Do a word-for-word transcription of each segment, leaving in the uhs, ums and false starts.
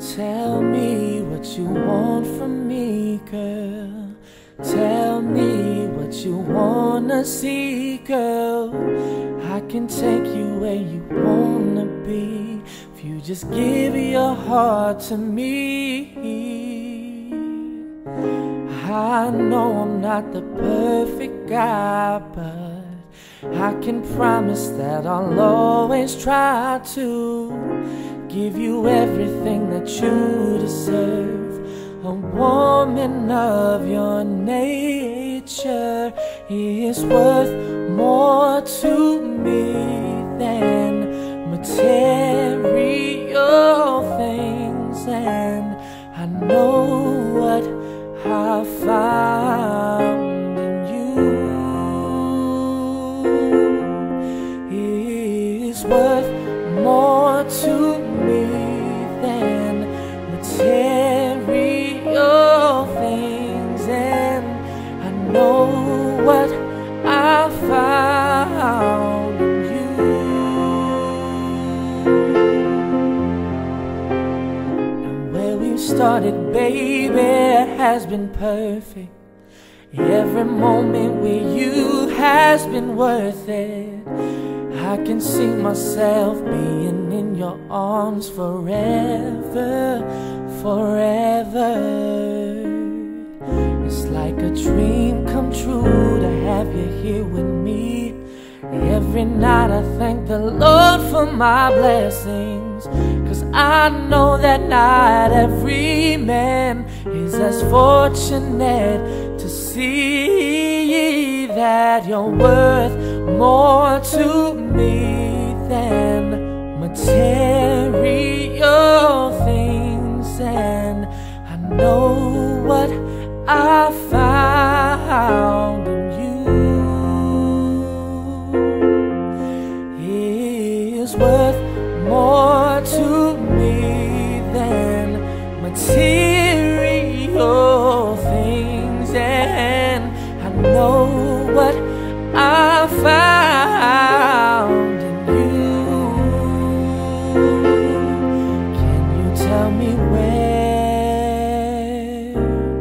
Tell me what you want from me, girl. Tell me what you wanna see, girl. I can take you where you wanna be if you just give your heart to me. I know I'm not the perfect guy, but I can promise that I'll always try to give you everything that you deserve. A woman of your nature is worth more to me than material things, and I know what I found in you is worth more to me than material things, and I know what I found in you. Now where we started, baby, has been perfect. Every moment with you has been worth it. I can see myself being in your arms forever, forever. It's like a dream come true to have you here with me. Every night I thank the Lord for my blessings, 'cause I know that not every man is as fortunate to see that you're worth more to me than material things, and I know what I found in you is worth more to me than material things, and I know what I found in you. Can you tell me where,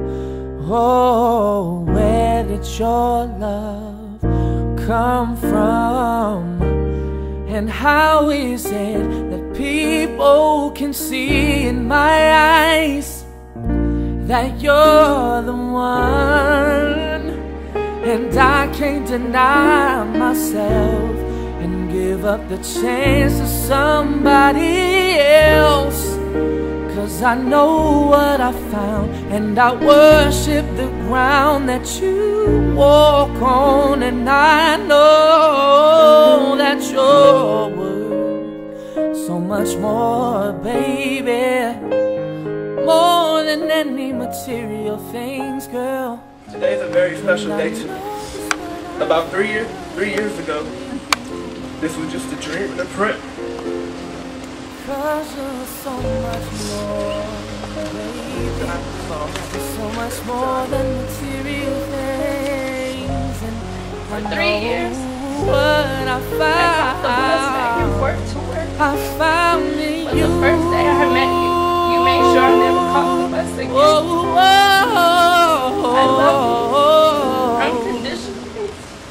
oh, where did your love come from? And how is it that people can see in my eyes that you're the one, and I can't deny myself and give up the chance to somebody else? 'Cause I know what I found, and I worship the ground that you walk on, and I know that you're worth so much more, baby, more than any material things, girl. Today's a very special day to me. About three years, three years ago, this was just a dream in the print. 'Cause you're so much more, baby. You're so much more than material things, and for three years, what I found, I got the bus back and forth to work. I found in But you. the first day I met you, you made sure I never caught the bus again. Whoa, whoa, I love you unconditionally.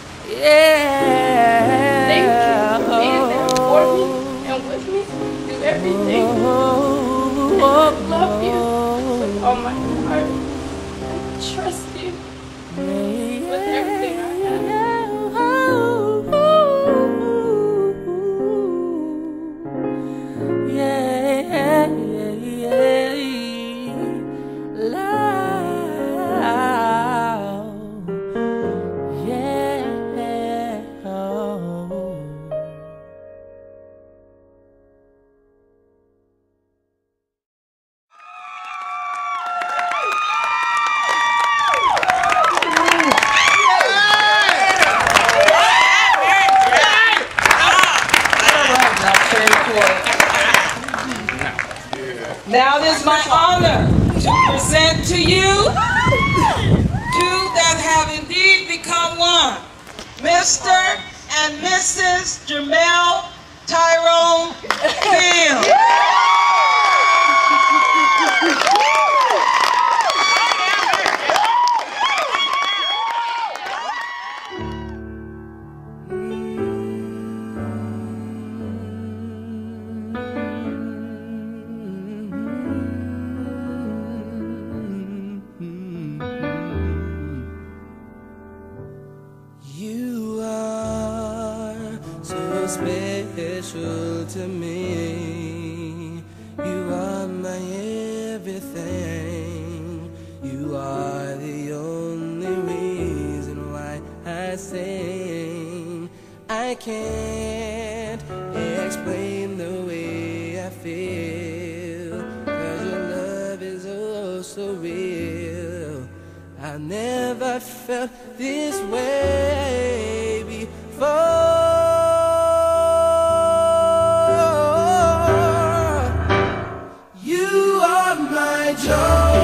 Yeah. Thank you for being there for me and with me through everything. And I love you with all my heart. And I trust you with everything I have. Yeah, yeah, yeah. Loud. Yeah. Oh. Now it is my honor to present to you two that have indeed become one, Mister and Missus Jamel Tyrone Fields. special to me. You are my everything. You are the only reason why I sing. I can't explain the way I feel, 'cause your love is oh so real. I never felt this way before. You are my joy.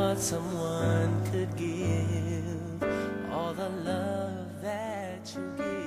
Someone could give all the love that you give.